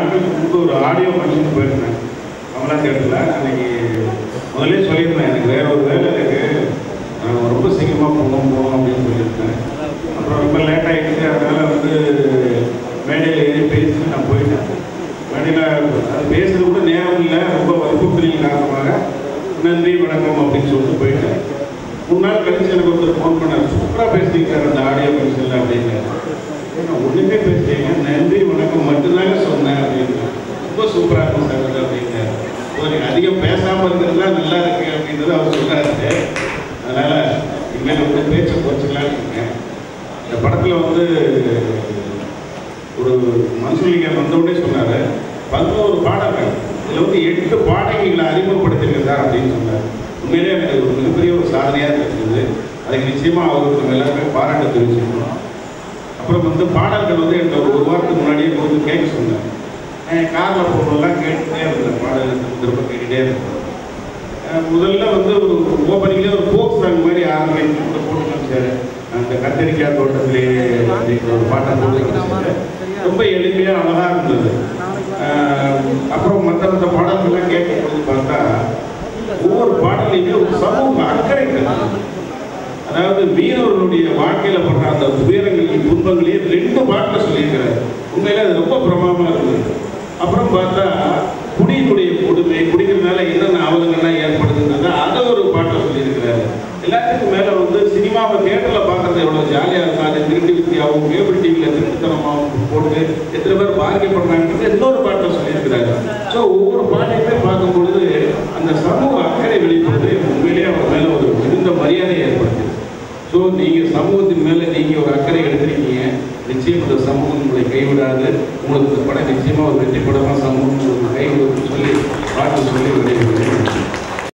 நாட்களுக்கு முன்பு ஒரு ஆடியோ ஃபங்க்ஷன் போயிருந்தேன் கமலா தேட்டரில். அன்றைக்கி முதலே சொல்லியிருந்தேன் எனக்கு வேறு ஒரு வேலை இருக்குது, நான் ரொம்ப சீக்கிரமாக போகணும் அப்படின்னு சொல்லியிருந்தேன். அப்புறம் ரொம்ப லேட் ஆகிடுச்சு, அதனால் வந்து மேடையில் ஏறி பேசிட்டு நான் போயிட்டேன். மேடையில் அது பேசுறது கூட நேரம் இல்லை, ரொம்ப வற்புறுத்தலின் காரணமாக நன்றி வணக்கம் அப்படின்னு சொல்லிட்டு போயிட்டேன். 3 நாள் கழிச்சு எனக்கு ஒருத்தர் ஃபோன் பண்ணார், சூப்பராக பேசிட்டீங்க சார் அந்த ஆடியோ ஃபங்க்ஷனில் அப்படின்னு. நான் ஒன்றுமே பேசுறீங்க, நன்றி வணக்கம் மட்டும்தாங்க சொன்னேன் அப்படின்னு. ரொம்ப சூப்பராக இருக்கும் சார் அது அப்படின்னு. நீங்கள் அதிகம் பேசாமல் இருக்கிறது தான் நல்லா இருக்கு அப்படின்றது அவர் சொல்கிறாரு. அதனால் இனிமேல் வந்து பேச்சை குறைச்சிக்கலான்னு இருக்கேன். இந்த படத்தில் வந்து ஒரு மன்சூலிங்கர் வந்தவுடனே சொன்னார் 11 பாடல்கள், இதில் வந்து 8 பாடகிகளை அறிமுகப்படுத்திருங்க சார் அப்படின்னு சொன்னார். உண்மையிலே எனக்கு ஒரு மிகப்பெரிய ஒரு சாதனையாக இருக்குது. அதுக்கு நிச்சயமாக அவருக்கு நம்ம எல்லாருமே பாராட்டு தெரிவிச்சுக்கணும். அப்புறம் வந்து பாடல்கள் வந்து எனக்கு ஒரு வாரத்துக்கு முன்னாடியே வந்து கேட்க சொன்னேன். காரில் போகலாம் கேட்டுகிட்டே இருந்தேன், பாடல்கள் திரும்ப கேட்டுகிட்டே இருந்தேன். முதல்ல வந்து ஒரு ஓப்பனிங்லேயே ஒரு ஃபோக் சாங் மாதிரி ஆரம்பிச்சு போட்டு சார், அந்த கத்திரிக்காய் தோட்டத்திலே அப்படிங்கிற ஒரு பாட்டை போட்டு ரொம்ப எளிமையாக அழகாக இருந்தது. அப்புறம் மற்ற பாடல்கள்லாம் கேட்கும்போது பார்த்தா ஒவ்வொரு பாடலையுமே ஒரு சமூக அக்கறை இருக்குது. அதாவது மீனவர்களுடைய வாழ்க்கையில் படுற அந்த துயரங்களையும் துன்பங்களையும் 2 பாட்டில் சொல்லியிருக்கிறார். உண்மையில அது ரொம்ப பிரமாதமாக இருந்தது. அப்புறம் பார்த்தா குடியினுடைய கொடுமை, குடிக்கிறதுனால என்னென்ன அவலங்கள்லாம் ஏற்படுதுன்றதை அதை ஒரு பாட்டில் சொல்லியிருக்கிறாரு. எல்லாத்துக்கும் மேலே வந்து சினிமாவை தியேட்டரில் பார்க்குறது எவ்வளோ ஜாலியாக இருக்கும், அது திருட்டு வித்தியாகவும் கேபிள் டிவியில் திருட்டுத்தனமாகவும் போட்டு எத்தனை பேர் பாதிக்கப்படுறாங்கன்றது இன்னொரு பாட்டில் சொல்லியிருக்கிறாரு. ஸோ ஒவ்வொரு பாட்டையுமே பார்க்கும்பொழுது அந்த சமூக அக்கறை வெளிப்படுது. உண்மையிலேயே அவர் மேலே ஒரு மிகுந்த மரியாதை ஏற்படுது. ஸோ நீங்கள் சமூகத்தின் மேலே நீங்கள் ஒரு அக்கறை எடுத்துருக்கீங்க. நிச்சயம் இந்த சமூகம் உங்களை கைவிடாது. உங்களுக்கு இந்த படம் நிச்சயமாக ஒரு வெற்றி படமாக சமூகம் உங்களுக்கு கைவிடுன்னு சொல்லி பாட்டு சொல்லி